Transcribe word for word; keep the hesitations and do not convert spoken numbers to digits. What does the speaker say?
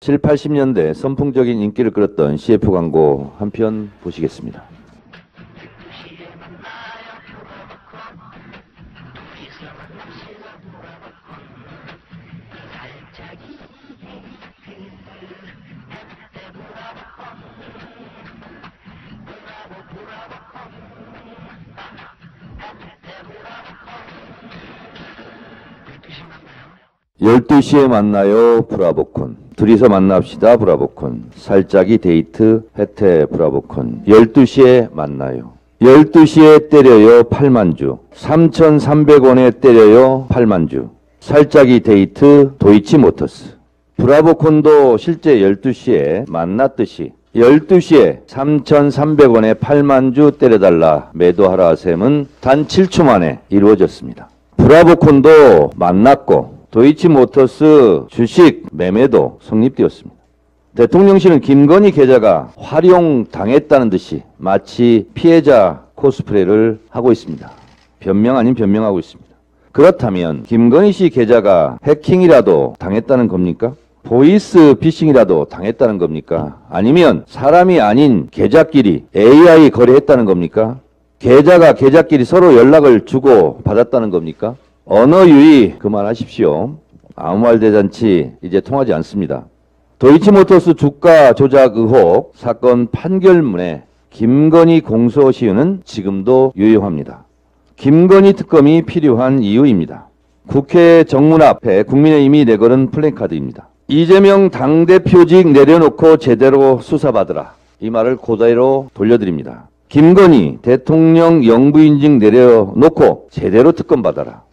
칠, 팔십 년대 선풍적인 인기를 끌었던 씨에프 광고 한 편 보시겠습니다. 열두 시에 만나요 브라보콘. 둘이서 만납시다 브라보콘. 살짝이 데이트 혜태 브라보콘. 열두 시에 만나요. 열두 시에 때려요 팔만 주. 삼천삼백 원에 때려요 팔만 주. 살짝이 데이트 도이치모터스. 브라보콘도 실제 열두 시에 만났듯이 열두 시에 삼천삼백 원에 팔만 주 때려달라 매도하라 셈은 단 칠 초 만에 이루어졌습니다. 브라보콘도 만났고 도이치모터스 주식 매매도 성립되었습니다. 대통령실은 김건희 계좌가 활용당했다는 듯이 마치 피해자 코스프레를 하고 있습니다. 변명 아닌 변명하고 있습니다. 그렇다면 김건희 씨 계좌가 해킹이라도 당했다는 겁니까? 보이스 피싱이라도 당했다는 겁니까? 아니면 사람이 아닌 계좌끼리 에이아이 거래했다는 겁니까? 계좌가 계좌끼리 서로 연락을 주고 받았다는 겁니까? 언어 유의 그만하십시오. 아무 말 대잔치 이제 통하지 않습니다. 도이치모터스 주가 조작 의혹 사건 판결문에 김건희 공소시효는 지금도 유효합니다. 김건희 특검이 필요한 이유입니다. 국회 정문 앞에 국민의힘이 내걸은 플래카드입니다. 이재명 당대표직 내려놓고 제대로 수사받으라. 이 말을 그대로 돌려드립니다. 김건희 대통령 영부인직 내려놓고 제대로 특검 받아라.